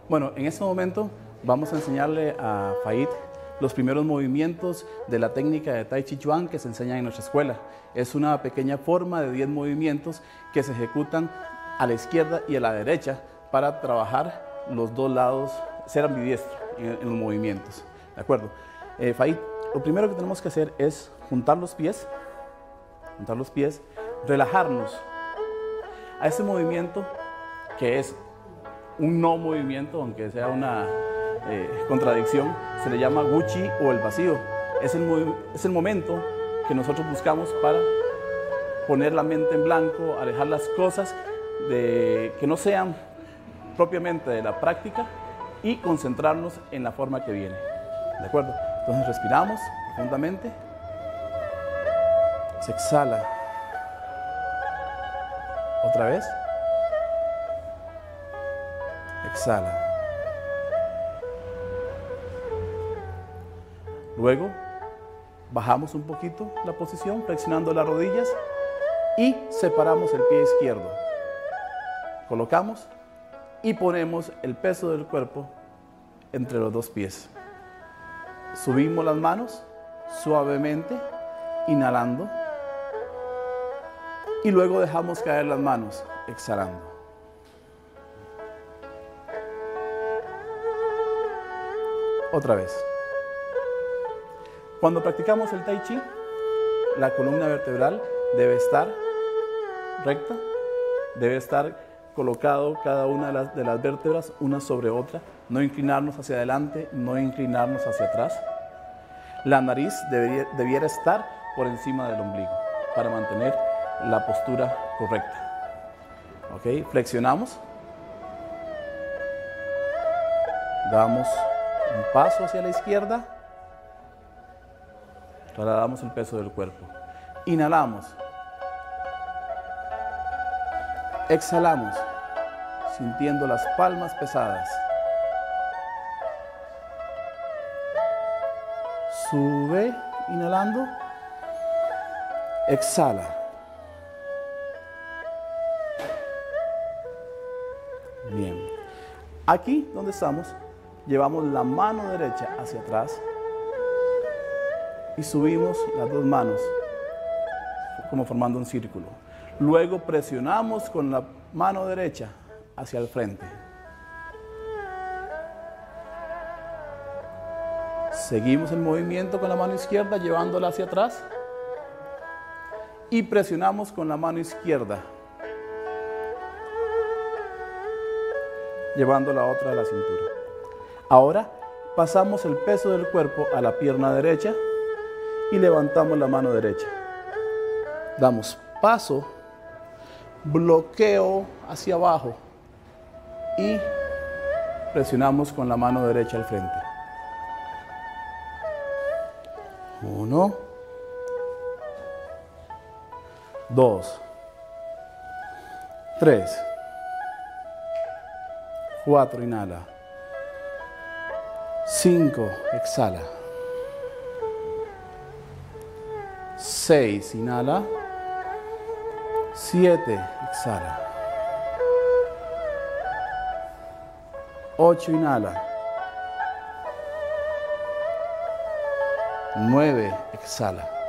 Bueno, en este momento vamos a enseñarle a Faid los primeros movimientos de la técnica de Tai Chi Chuan que se enseña en nuestra escuela. Es una pequeña forma de 10 movimientos que se ejecutan a la izquierda y a la derecha para trabajar los dos lados, ser ambidiestro en los movimientos. ¿De acuerdo? Faid, lo primero que tenemos que hacer es juntar los pies, relajarnos. A ese movimiento, que es un no movimiento, aunque sea una contradicción, se le llama Wu Chi o el vacío. Es el momento que nosotros buscamos para poner la mente en blanco, alejar las cosas que no sean propiamente de la práctica y concentrarnos en la forma que viene. ¿De acuerdo? Entonces respiramos profundamente, se exhala. Otra vez. Exhala. Luego bajamos un poquito la posición, flexionando las rodillas y separamos el pie izquierdo. Colocamos y ponemos el peso del cuerpo entre los dos pies. Subimos las manos suavemente, inhalando, y luego dejamos caer las manos, exhalando. Otra vez. Cuando practicamos el Tai Chi, la columna vertebral debe estar recta, debe estar colocado cada una de las vértebras una sobre otra, no inclinarnos hacia adelante, no inclinarnos hacia atrás. La nariz debiera estar por encima del ombligo para mantener la postura correcta. ¿Ok? Flexionamos. Damos un paso hacia la izquierda. Trasladamos el peso del cuerpo. Inhalamos. Exhalamos, sintiendo las palmas pesadas. Sube, inhalando. Exhala. Bien. Aquí donde estamos, llevamos la mano derecha hacia atrás y subimos las dos manos como formando un círculo. Luego presionamos con la mano derecha hacia el frente. Seguimos el movimiento con la mano izquierda llevándola hacia atrás y presionamos con la mano izquierda llevando la otra de la cintura. Ahora pasamos el peso del cuerpo a la pierna derecha y levantamos la mano derecha. Damos paso, bloqueo hacia abajo y presionamos con la mano derecha al frente. 1, 2, 3, 4, inhala. 5, exhala. 6, inhala. 7, exhala. 8, inhala. 9, exhala.